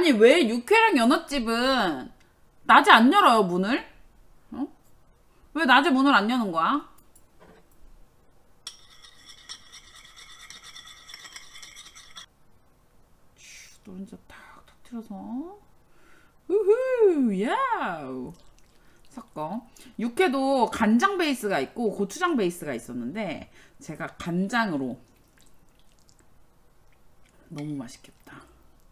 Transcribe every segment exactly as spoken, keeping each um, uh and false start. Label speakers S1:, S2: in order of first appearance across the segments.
S1: 아니 왜 육회랑 연어집은 낮에 안 열어요 문을? 어? 왜 낮에 문을 안 여는 거야? 노른자 탁 터트려서 우후 야우 섞어. 육회도 간장 베이스가 있고 고추장 베이스가 있었는데 제가 간장으로. 너무 맛있겠다.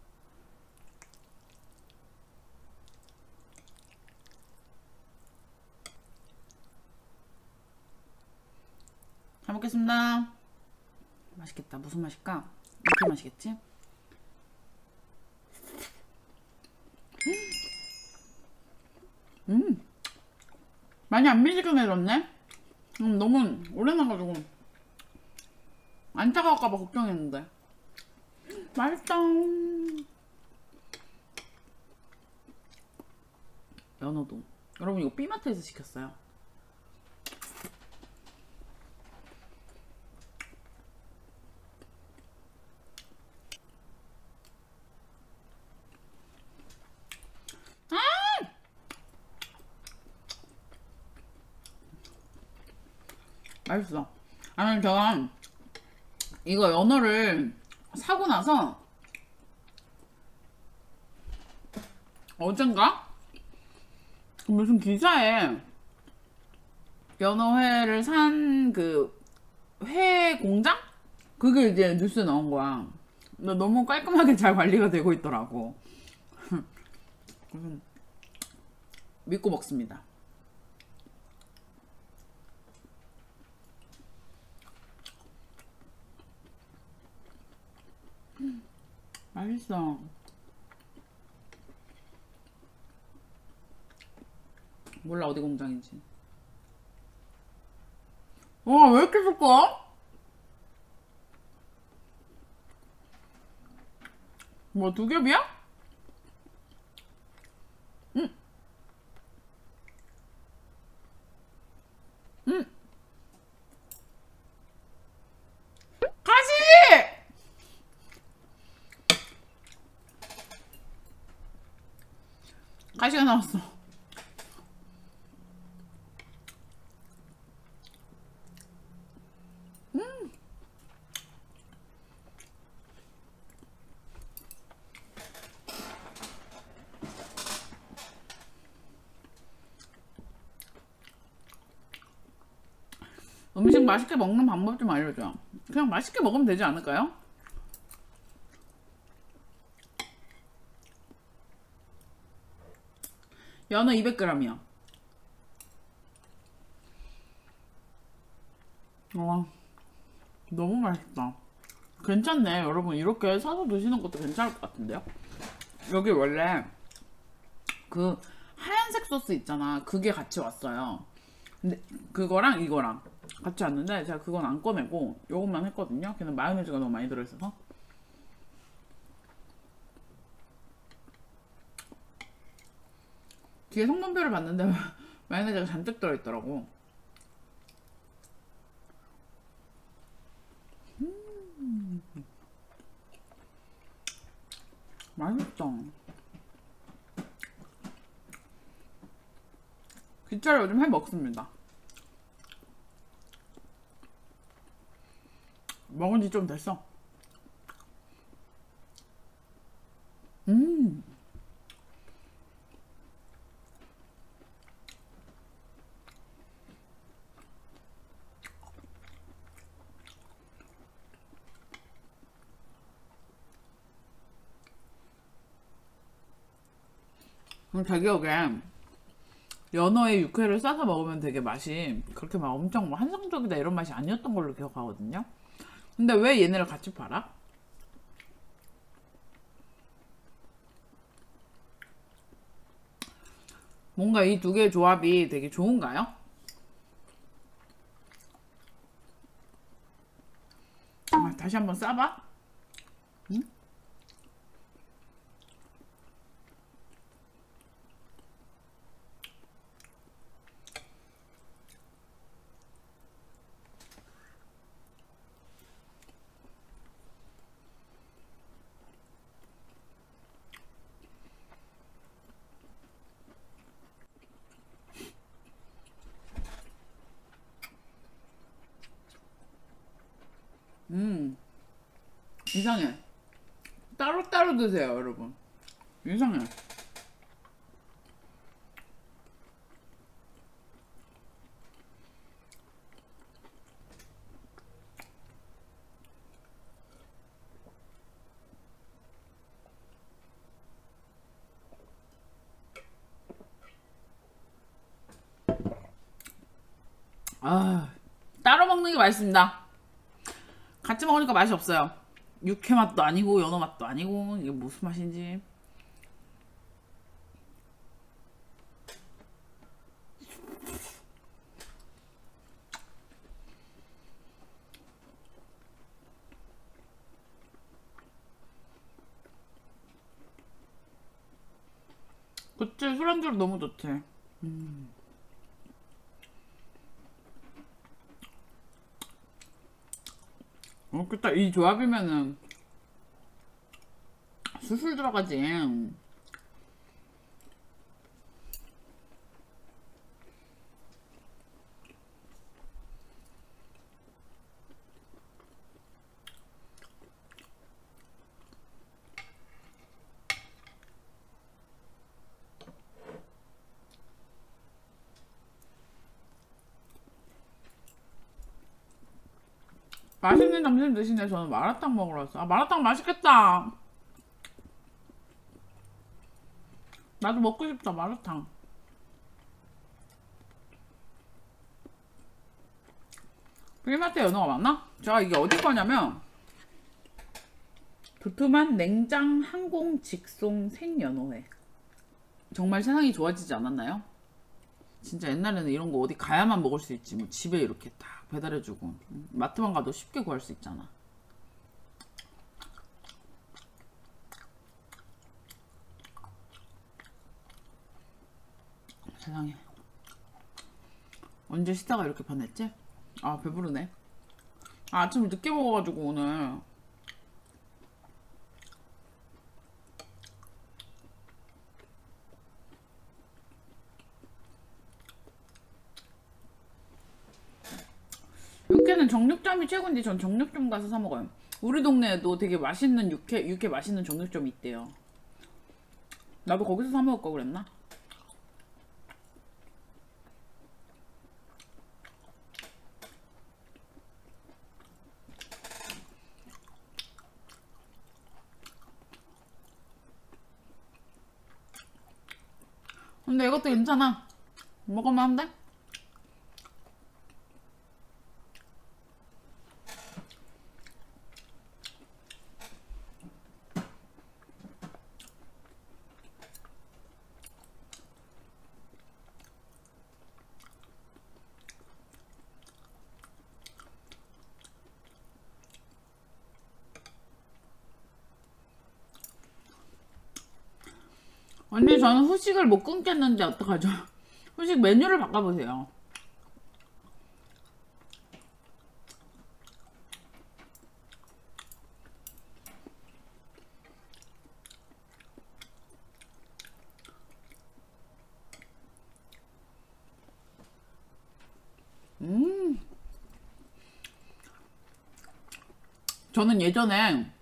S1: 잘 먹겠습니다. 맛있겠다. 무슨 맛일까? 이렇게 맛이겠지? 음 많이 안 미지근해졌네. 음, 너무 오래 나가지고 안 차가울까봐 걱정했는데 맛있다. 연어도 여러분 이거 B마트에서 시켰어요. 맛있어. 아니 제가 이거 연어를 사고 나서 어젠가 무슨 기사에 연어회를 산 그 회 공장? 그게 이제 뉴스에 나온 거야. 근데 너무 깔끔하게 잘 관리가 되고 있더라고. 믿고 먹습니다. 음, 맛있어. 몰라 어디 공장인지. 와 왜 이렇게 섞어? 뭐 두 겹이야? 응. 응. 가시! 가시가 나왔어. 음. 음식 맛있게 먹는 방법 좀 알려줘. 그냥 맛있게 먹으면 되지 않을까요? 연어 이백 그램이요. 와, 너무 맛있다. 괜찮네. 여러분 이렇게 사서 드시는 것도 괜찮을 것 같은데요? 여기 원래 그 하얀색 소스 있잖아. 그게 같이 왔어요. 근데 그거랑 이거랑 같이 왔는데 제가 그건 안 꺼내고 요것만 했거든요. 걔는 마요네즈가 너무 많이 들어있어서. 뒤에 성분표를 봤는데 마요네즈가 잔뜩 들어있더라고. 음 맛있다. 귀차를 요즘 해 먹습니다. 먹은 지 좀 됐어. 음. 제 기억에 연어에 육회를 싸서 먹으면 되게 맛이 그렇게 막 엄청 뭐 한상적이다 이런 맛이 아니었던 걸로 기억하거든요. 근데 왜 얘네를 같이 팔아? 뭔가 이 두 개의 조합이 되게 좋은가요? 아, 다시 한번 싸봐. 응? 이상해. 따로따로 드세요, 여러분. 이상해. 아, 따로 먹는 게 맛있습니다. 같이 먹으니까 맛이 없어요. 육회 맛도 아니고 연어 맛도 아니고 이게 무슨 맛인지. 그치, 술안주로 너무 좋지. 음. 어, 그딱 이 조합이면은 술술 들어가지. 맛있는 점심 드시네. 저는 마라탕 먹으러 왔어. 아, 마라탕 맛있겠다. 나도 먹고 싶다, 마라탕. 필마트 연어가 많나? 제가 이게 어디 거냐면 두툼한 냉장 항공 직송 생연어회. 정말 세상이 좋아지지 않았나요? 진짜 옛날에는 이런 거 어디 가야만 먹을 수 있지, 뭐 집에 이렇게 딱 배달해주고 마트만 가도 쉽게 구할 수 있잖아. 세상에, 언제 시다가 이렇게 변했지? 아, 배부르네. 아, 아침을 늦게 먹어가지고 오늘. 육회는 정육점이 최고인데 전 정육점 가서 사 먹어요. 우리 동네에도 되게 맛있는 육회, 육회 맛있는 정육점이 있대요. 나도 거기서 사 먹을 거 그랬나? 근데 이것도 괜찮아. 먹으면 안 돼? 언니, 저는 후식을 못 끊겠는데 어떡하죠? 후식 메뉴를 바꿔보세요. 음. 저는 예전에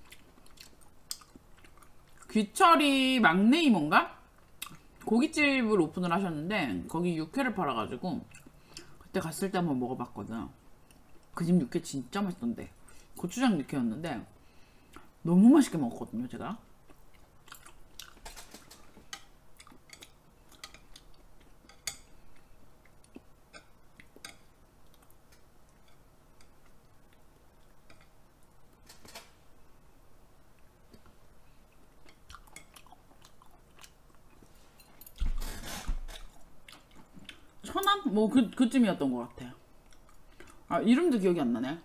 S1: 귀철이 막내 이모인가? 고깃집을 오픈을 하셨는데 거기 육회를 팔아가지고 그때 갔을 때 한번 먹어봤거든. 그 집 육회 진짜 맛있던데. 고추장 육회였는데 너무 맛있게 먹었거든요, 제가. 천안? 뭐 그, 그쯤이었던 것 같아요. 아, 이름도 기억이 안 나네.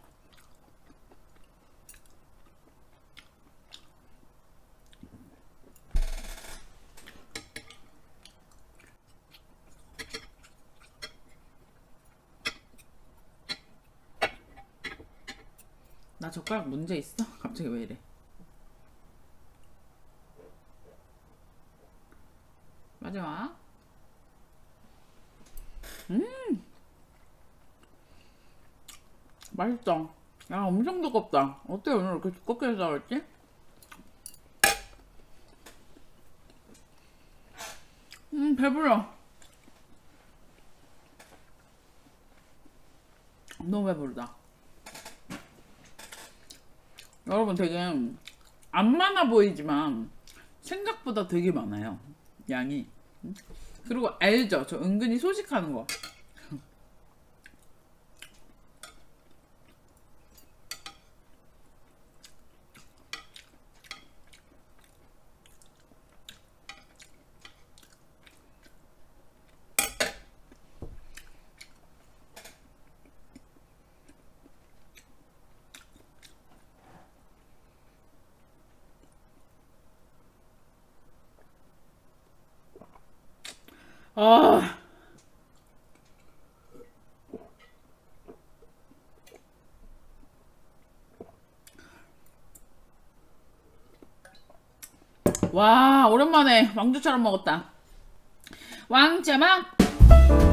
S1: 나 젓가락 문제 있어? 갑자기 왜 이래? 마지막. 음, 맛있다. 야, 엄청 두껍다. 어떻게 오늘 이렇게 두껍게 싸웠지? 음, 배불러. 너무 배부르다. 여러분, 되게 안 많아 보이지만 생각보다 되게 많아요, 양이. 그리고 알죠? 저 은근히 소식하는 거. 아, 와, 오랜만에 왕주처럼 먹었다. 왕자막.